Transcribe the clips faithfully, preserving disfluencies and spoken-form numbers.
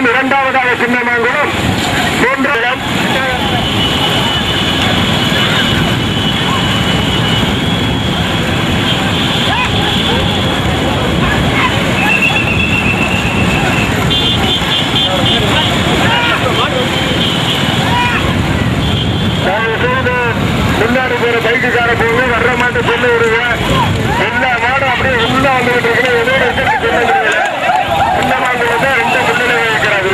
மாங்குளம், இரண்டாவதாக சின்னமாங்குளம், மூன்றாம் முன்னாடி போற பைக்குக்கார போங்க, வர்ற மாட்டு சொல்லி விடுங்க. எல்லா மாடும் அப்படியே உள்ள வந்துகிட்டு இருக்கு. எதோட சொல்லுங்க. சின்ன மாடு வந்து ரெண்டு முன்னிலை வைக்கிறது.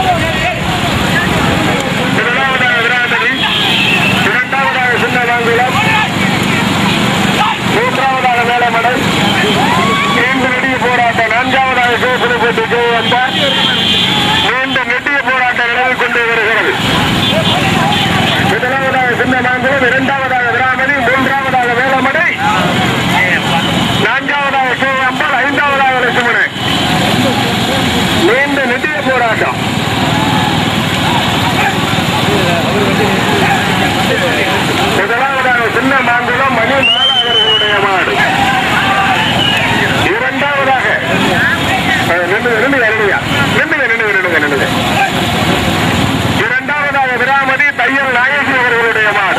முதலாவதாக விராதரி, இரண்டாவதாக சின்ன மாங்குளம், மூன்றாவதாக மேலமடல், நீண்ட நெடிய போராட்டம், நான்காவதாக சோசனை போட்டு கே வந்தார். நீண்ட நெடிய போராட்டம் நிலவில் கொண்டு வருகிறது. முதலாவதாக சின்ன மாங்குளம், இரண்டாவதாக விராமணி, மூன்றாவதாக வேலமடை, நான்காவதாக கே அம்பாள், ஐந்தாவதாக லட்சுமணன். நீண்ட நெடிய போராட்டம். முதலாவதாக சின்ன மாங்குளம் மணி மாலா அவர்களுடைய மாடு. இரண்டாவதாக நின்றுங்க நின்றுங்க நின்றுங்க நின்றுங்க நின்றுங்க நின்றுங்க இரண்டாவதாக விராமதி தையல் நாயகி அவர்களுடைய மாடு.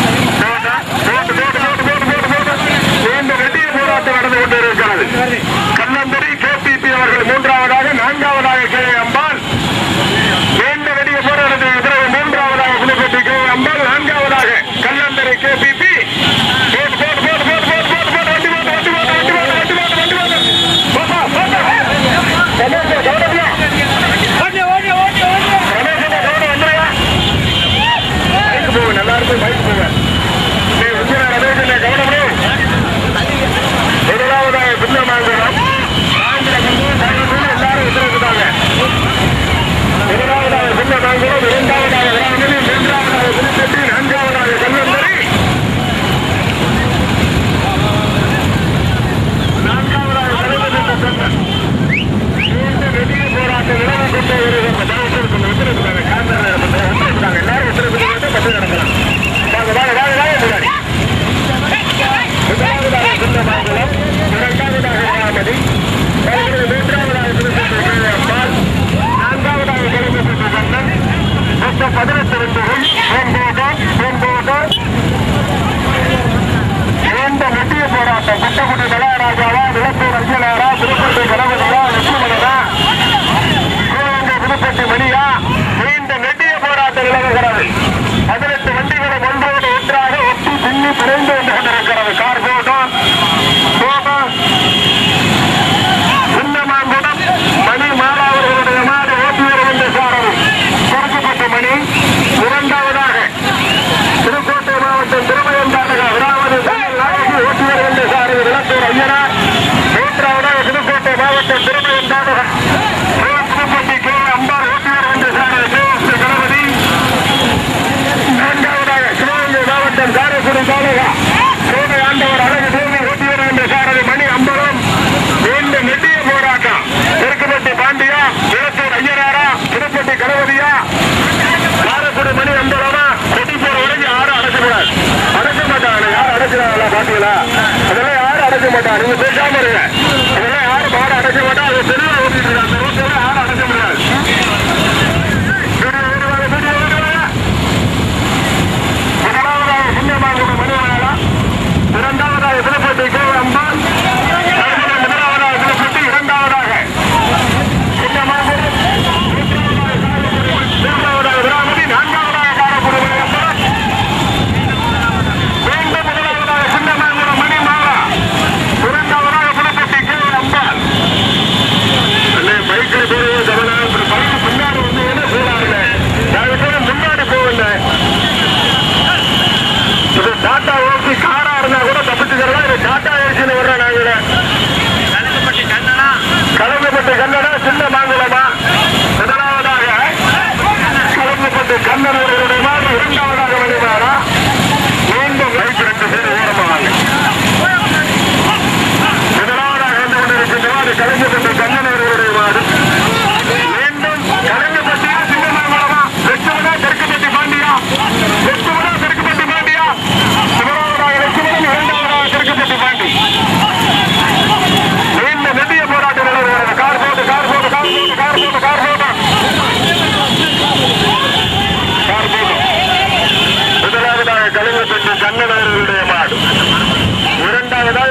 நீண்ட நெடிய போராட்டம் நடந்து கொண்டிருக்கிறது. கல்லம்பரி கேபிபி அவர்கள் மூன்றாவதாக, நான்காவதாக கே அம்பாள். நீண்ட நெடிய போராட்டத்தில் பிறகு மூன்றாவதாக புதுப்பட்டி கே அம்பாள், நான்காவதாக கல்லம்பரி கேபிபி. நல்லா இருக்கும் பைக் போங்க. முதலாவதாக சின்னமாங்குளம், எல்லாரும் உத்தரவிட்டாங்க. முதலாவதாக சின்னமாங்குளம், இரண்டாவதாக விராமணி, மூன்றாவதாக புதுப்பட்டி, நான்காவதாக கல்லம்பரி, நான்காவதாக நெடிய போராட்டம் நிலவு கொண்டு வருகிறாங்க. காரணம் எல்லாரும் உத்தரவிட்டு பட்டு நடக்கலாம். வாங்க வாங்க வாங்க வாங்க முன்னாடி. முதலாவதாக சின்னமாங்குளம், இரண்டாவதாக விராமணி, மூன்றாவதாக புதுப்பட்டி அம்பாள், நான்காவதாக கருப்பட்டி கண்ணன். மொத்தம் பதினெட்டு வண்டிகள். நீண்ட நெடிய போராட்டம். குட்டக்குடி மலையராஜாவா, விளப்பூர் அஞ்சலாரா, புதுப்பட்டி கணவனியா, லட்சுமணனா, சிவகங்கை புதுப்பட்டி மணியா, நீண்ட நெடிய போராட்டம் நிலவுகிறது. பதினெட்டு வண்டிகளும் ஒன்றோடு ஒன்றாக ஒட்டி பின்னி பிணைந்து வந்து கொண்டிருக்கிறது. கார் போட்டம் சின்னமாங்குளம் மணி மாலா அவர்களுடைய மாடு ஓட்டி வருகின்ற சாரதி குறுக்குப்பட்டு மணி. இரண்டாவதாக புதுக்கோட்டை மாவட்டம் திருமயந்தாண்டக விராமதி நாயகி ஓட்டி வருகின்ற சாரதி விளப்பூர் ஐயனார். மூன்றாவதாக புதுக்கோட்டை மாவட்டம் திருமயந்தாண்டக புதுப்பட்டி கே அம்பாள் ஓட்டி வருகின்ற சாரதி தேவஸ்ரீ கணபதி. நான்காவதாக சிவகங்கை மாவட்டம் காரைக்குடி தாலுகா சோனை ஆண்டவர் அழகு தேவி ஓட்டி வருகின்ற சாரதி மணி அம்பலம். நீண்ட நெடிய போராட்டம். திருக்குப்பட்டி பாண்டியா, விளப்பூர் ஐயனாரா, புதுப்பட்டி கணபதியா, காரைக்குடி மணி அம்பலமா. கொட்டி போற வரைக்கும் யாரும் அடைக்கக்கூடாது. அடைக்க மாட்டாங்க. யாரும் அடைக்கிறாங்களா பாத்தீங்களா? அதெல்லாம் யாரும் அடைக்க மாட்டாங்க. நீங்க பேசாம இருங்க. அதெல்லாம் யாரும் மாடு அடைக்க மாட்டா. அது தெளிவா ஓட்டிட்டு இருக்காங்க. அந்த ரோட்ல யாரும் அடைக்க முடியாது. முதலாவதாக சின்னமாங்குளம் மணிமாலா, இரண்டாவதாக புதுப்பட்டி கே அம்பாள், முதலாவதாக புதுப்பட்டி, இரண்டாவதாக சின்னமாங்குளம், மூன்றாவதாக விராமதி, நான்காவதாக காரைக்குடி மணியப்பன், மீண்டும் முதலாவதாக சின்னமாங்குளம் மணிமாலா, இரண்டாவதாக புதுப்பட்டி கே அம்பாள். பைக்கில்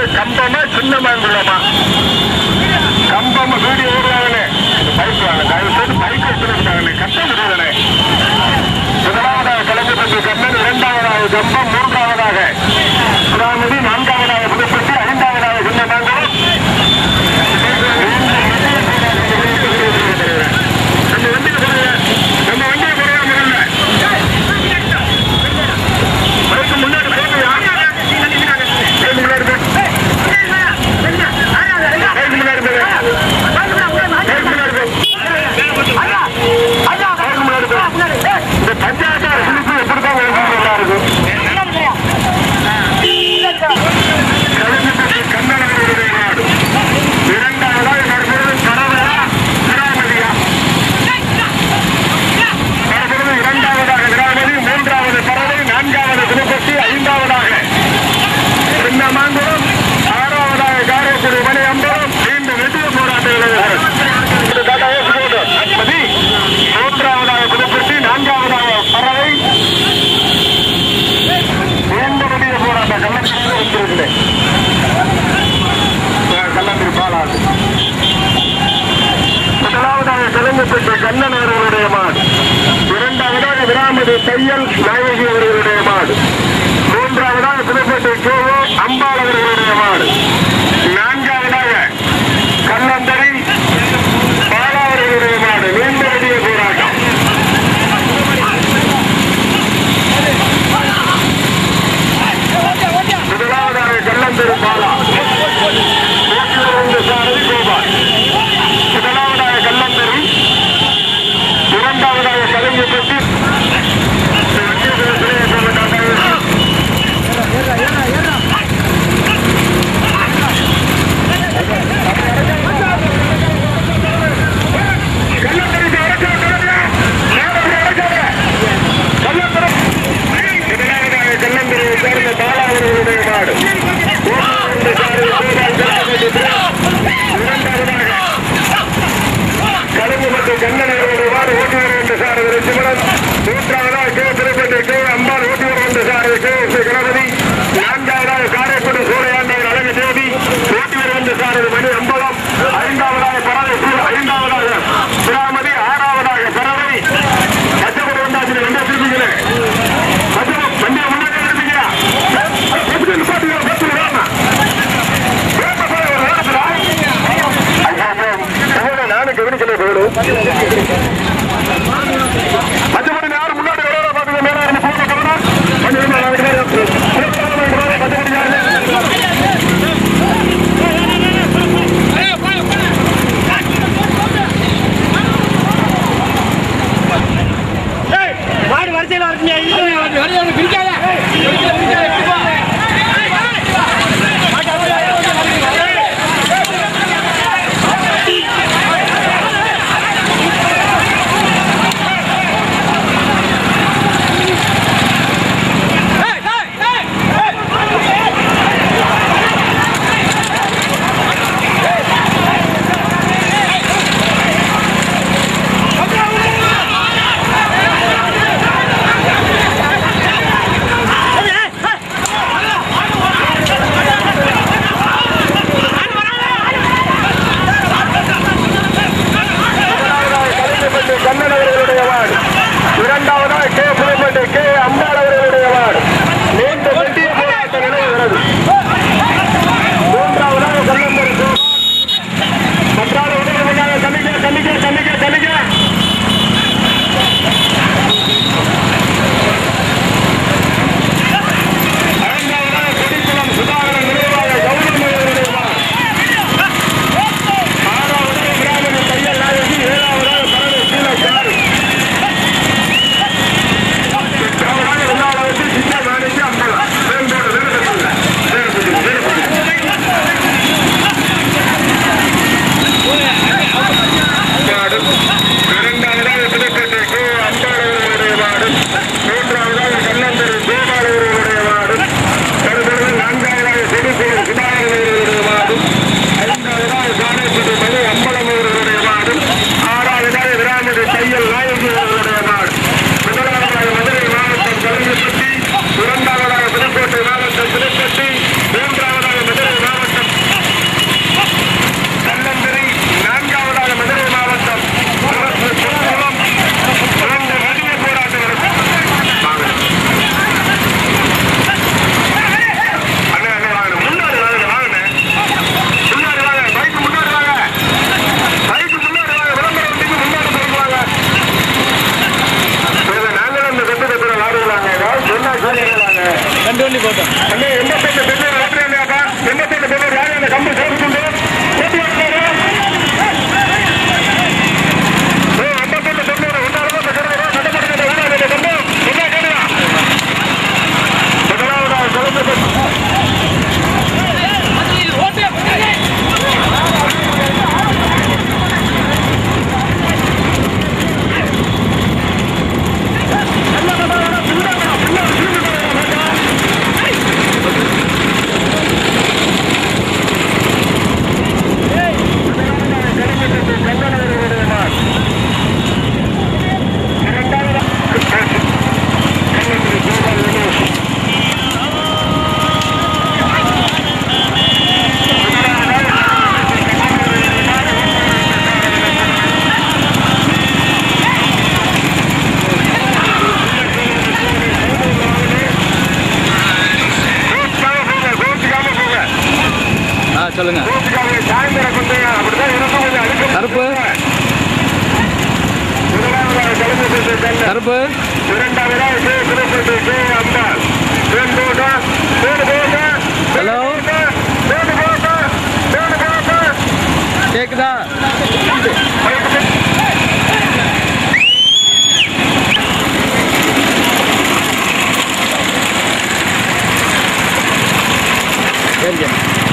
கம்பமா சின்ன மாங்குளமா கம்பம் வீடியோ ஓடுவாங்கண்ணே பைக் வாங்க தயவு செய்து பைக் வச்சுருக்காங்கண்ணே கட்ட முடியலண்ணே முதலாவதாக கலைஞர் கண்ணன் இரண்டாவதாக கம்பம் மூன்றாவதாக சுறாமதி நான்காவதாக புதுப்பட்டி ஐந்தாவதாக சின்ன மாங்குளம் நம்ம வண்டிக்கு போடுங்க நம்ம வண்டியை போடுற முதல்ல பைக்கு முன்னாடி போடுறியா பைக்கு முன்னாடி பைக்கு முன்னாடி இந்த பஞ்சாயத்து சிலிப்பு எப்படிதான் நல்லா இருக்கும் கண்ணனுடைய நாடு இரண்டாவதாக நடக்கிறது பரவலா விராமதியா நடக்கிறது இரண்டாவதாக விராமதி மூன்றாவது பறவை நான்காவது திருப்பதி ஐந்தாவதாக சின்ன மாங்குளம் ஆறாவதாக காரைக்குடி மணி அம்பலம் நீண்ட வெற்றிய போராட்டங்கள் மூன்றாவதாக புதுப்பட்டி நான்காவதாக பறவை நீண்ட வெற்றிய போராட்டம் கள்ளத்திற்கு வந்திருக்கிறேன் கள்ளத்திற்கு பாலாது முதலாவதாக கலைஞப்பட்ட கண்ணன் அவர்களுடைய மாடு இரண்டாவதாக விராமதி தையல் நாயகி அவர்களுடைய மாடு மூன்றாவதாக புதுப்பட்டி கேவோ அம்பாள் அவர்களுடைய மாடு நான்காவதாக கல்லந்தரி பாலா அவர்களுடைய மாடு நீண்ட வெளிய போராட்டம் முதலாவதாக கல்லந்தரி பாலா சாரதி கோபால் முதலாவதாக கல்லந்தரி இரண்டாவதாக கலைஞப்பட்டி சொல்லுங்க. கருப்பு கருப்பு ஹலோ கேக்குதா? சரிங்க.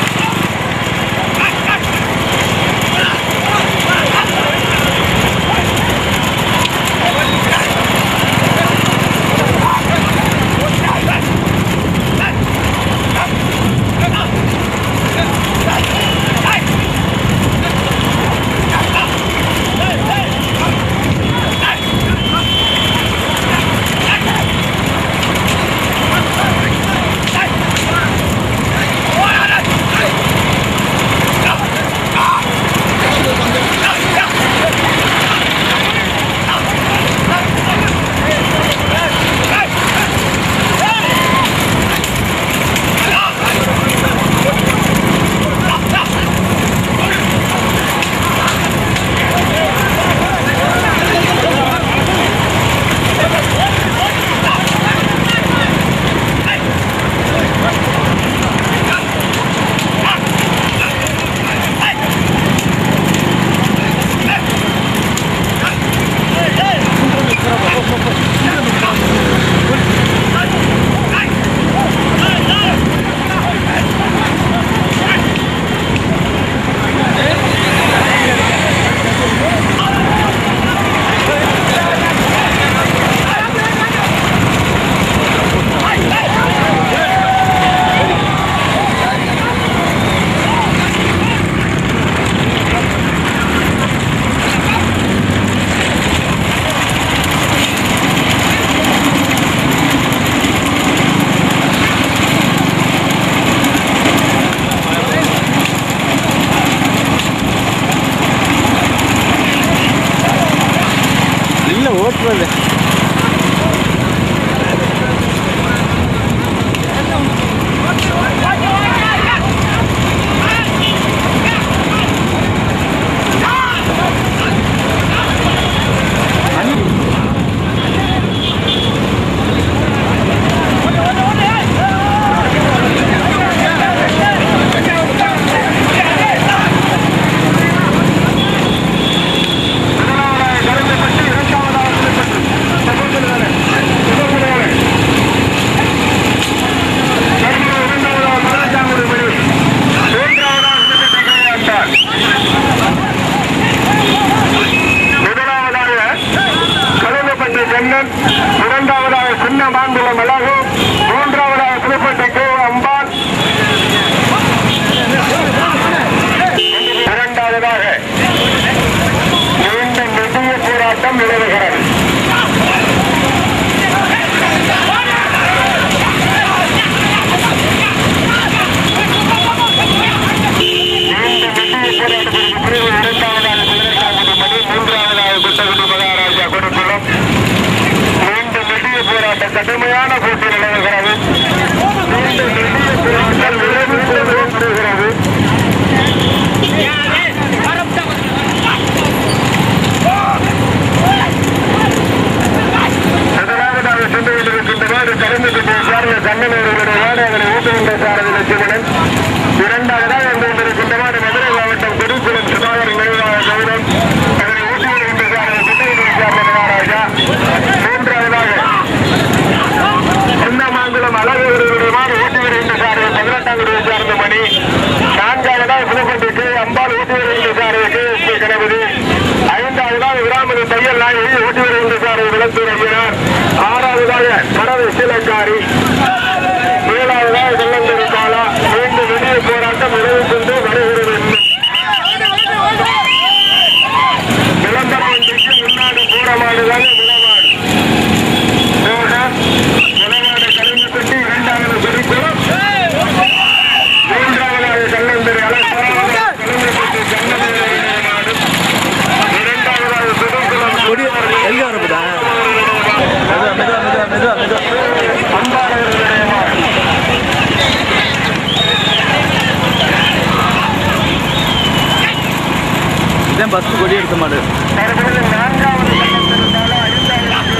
கடுமையான போட்டி நிலவுகிறது. முதலாவதாக சென்று கொண்டிருக்கின்றனர் கலந்து கொண்டிருக்கிறார்கள் கண்ணனூருடைய வாடு அதனை ஊட்டுகின்ற சாரதி லட்சுமணன். இரண்டாவதாக வந்து கொண்டிருக்கின்றனர் மதுரை மாவட்டம் திருக்குளம் சுதாகர் நினைவாக கௌரவம் அதனை ஊட்டி வருகின்ற சாரதி சுத்தகிரி மகாராஜா. மூன்றாவதாக சின்னமாங்குளம் அழகுடைய மாடு ஊட்டி வருகின்ற சாரதி பதினெட்டாம் குடியை சார்ந்த மணி. நான்காவதாக புதுப்பட்டிக்கு அம்பாள் ஊட்டி வருகின்ற Sarathi K S P Ganapathi. ஐந்தாவதாக விராமதி தையல் நாயகி ஊட்டி வருகின்ற சாரதி விளத்தூர் ஐயனார். ஆறாவதாக பறவை சீலக்காரி. ஏழாவதாக வெள்ளந்தூர் காலா. மீண்டும் வெளிய போராட்டம் நிறைவு கொண்டு வருகிறது. விளம்பரத்திற்கு முன்னாடி போற மாடுதான் விளமாடு. விளமாடு கலந்து கொண்டு இரண்டாவது பெருக்குளம். மூன்றாவதாக கல்லந்தரி அலசாவதாக கலந்து கொண்டு கண்ணமேடு மாடு. இரண்டாவதாக பெருக்குளம் அம்பாறை ஃபர்ஸ்ட் கொடி எடுத்த மாடு. தற்பொழுது நான்காவது கட்டத்திற்கான ஐந்தாவது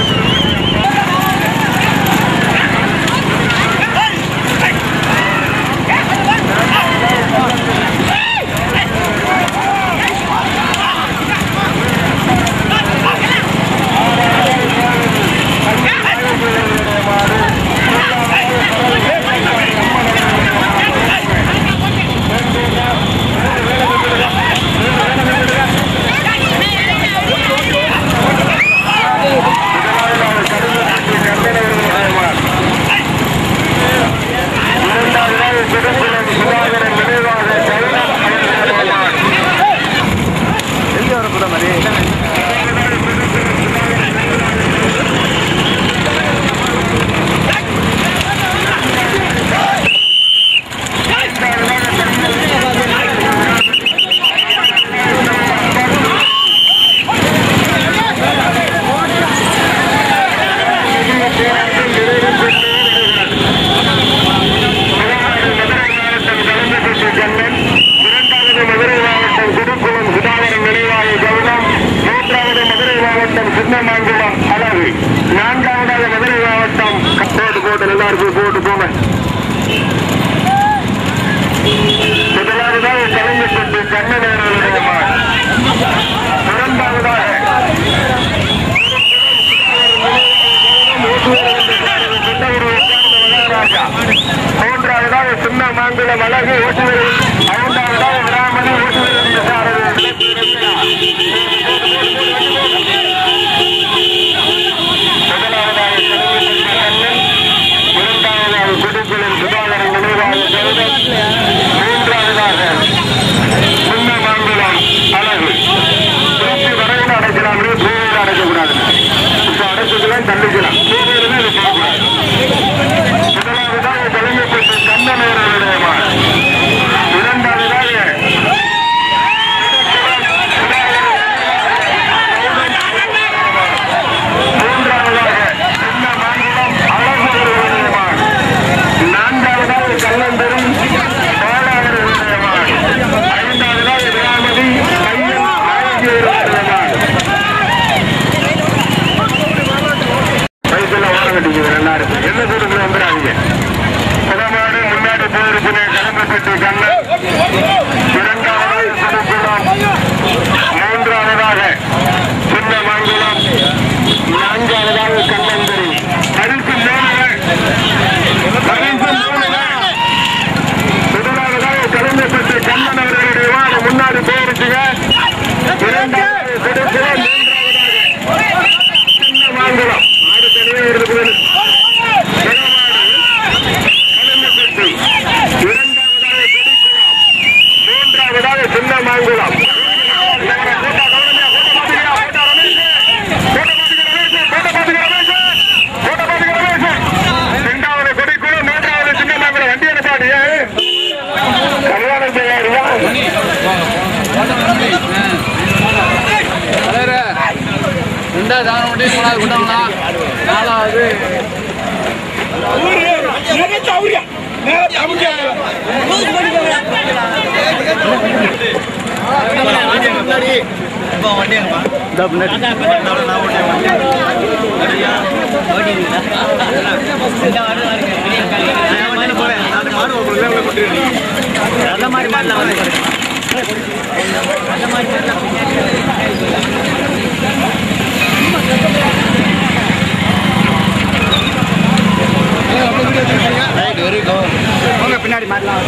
பின்னாடி மாட்டலாம்.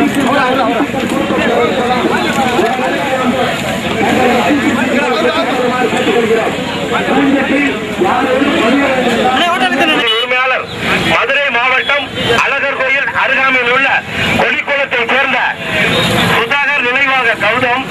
Ahora, ahora. அழகர் கோயில் அருகாமையில் உள்ள கொடிக்குளத்தை சேர்ந்த சுதாகர் நினைவாக கௌதம்